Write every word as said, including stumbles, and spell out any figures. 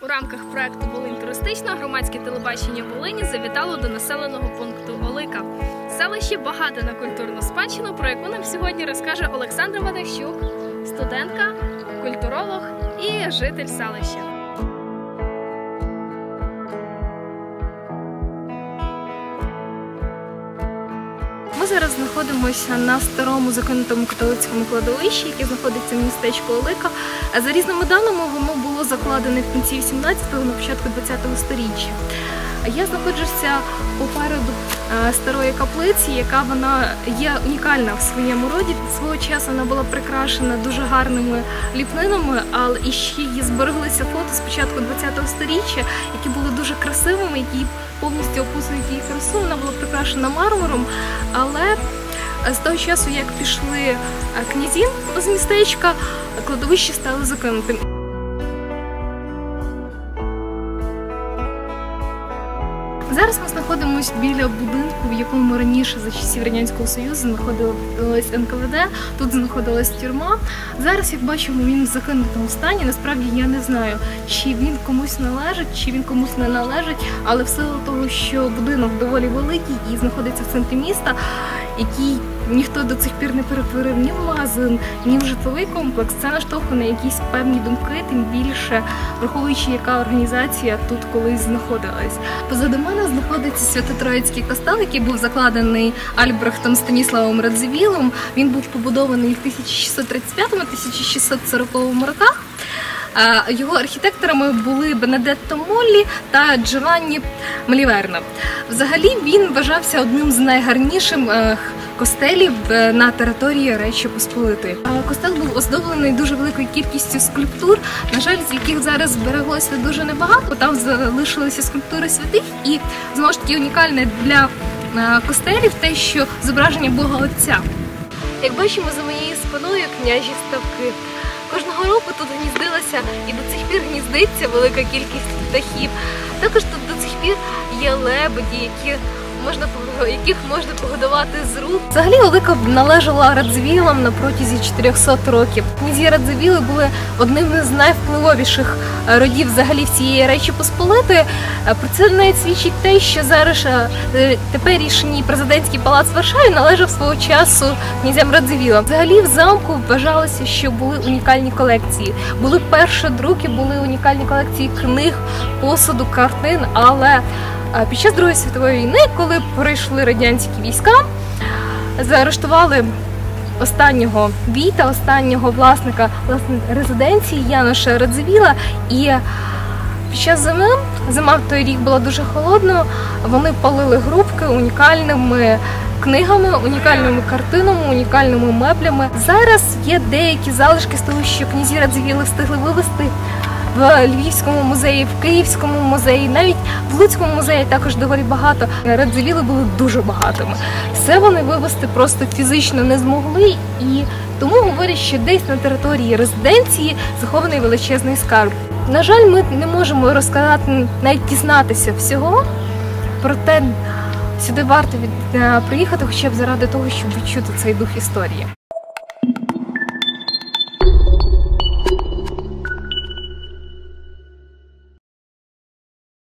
рамках проекту «Волинь туристична» громадське телебачення Волині завітало до населеного пункту Олика. Селище багате на культурну спадщину, про яку нам сьогодні розкаже Олександра Вадащук, студентка, культуролог і житель селища. Ми зараз знаходимося на старому закинутому католицькому кладовищі, яке знаходиться в містечку Олика. За різними даними, воно було закладене в кінці вісімнадцятого, на початку двадцятого сторіччя. Я знаходжуся попереду старої каплиці, яка вона є унікальна в своєму роді. Свого часу вона була прикрашена дуже гарними ліпнинами, але і ще її збереглися фото з початку двадцятого сторіччя, які були дуже красивими, які повністю описують її красу. Вона була прикрашена мармуром, але з того часу, як пішли князі з містечка, кладовище стало закинутим. Зараз ми знаходимося біля будинку, в якому раніше за часів Радянського Союзу знаходилось ен ка ве де, тут знаходилась тюрма. Зараз, як бачимо, він в закинутому стані. Насправді я не знаю, чи він комусь належить, чи він комусь не належить, але в силу того, що будинок доволі великий і знаходиться в центрі міста, який ніхто до цих пір не перетворив ні в магазин, ні в житловий комплекс, це наштовхує на якісь певні думки, тим більше враховуючи, яка організація тут колись знаходилась. Позаду мене знаходиться Свято-Троїцький костел, який був закладений Альбрехтом Станіславом Радзивілом. Він був побудований в тисяча шістсот тридцять п'ятому — тисяча шістсот сороковому роках. Його архітекторами були Бенедетто Моллі та Джованні Маліверно. Взагалі він вважався одним з найгарніших костелів на території Речі Посполитої. Костел був оздоблений дуже великою кількістю скульптур, на жаль, з яких зараз збереглося дуже небагато. Там залишилися скульптури святих, і знову ж таки унікальне для костелів те, що зображення Бога Отця. Як бачимо, за моєю спиною княжі ставки. Кожного року тут гніздилася і до цих пір гніздиться велика кількість птахів. Також тут до цих пір є лебеді, які можна, яких можна погодувати з рук. Взагалі Олика належала Радзивілам на протязі чотирьохсот років. Князі Радзивіли були одним з найвпливовіших родів взагалі всієї Речі Посполитої. Про це навіть свідчить те, що зараз теперішній президентський палац в Варшаві належав свого часу князям Радзивілам. Взагалі в замку вважалося, що були унікальні колекції. Були першодруки, були унікальні колекції книг, посуду, картин, але під час Другої світової війни, коли прийшли радянські війська, заарештували останнього війта, останнього власника власне, резиденції Януша Радзивіла, і під час зими, зима в той рік була дуже холодною, вони палили грубки унікальними книгами, унікальними картинами, унікальними меблями. Зараз є деякі залишки з того, що князі Радзивіли встигли вивезти в Львівському музеї, в Київському музеї, навіть в Луцькому музеї також доволі багато. Радзивіли були дуже багатими. Все вони вивезти просто фізично не змогли, і тому говорять, що десь на території резиденції захований величезний скарб. На жаль, ми не можемо розказати, навіть дізнатися всього, проте сюди варто від... приїхати хоча б заради того, щоб відчути цей дух історії.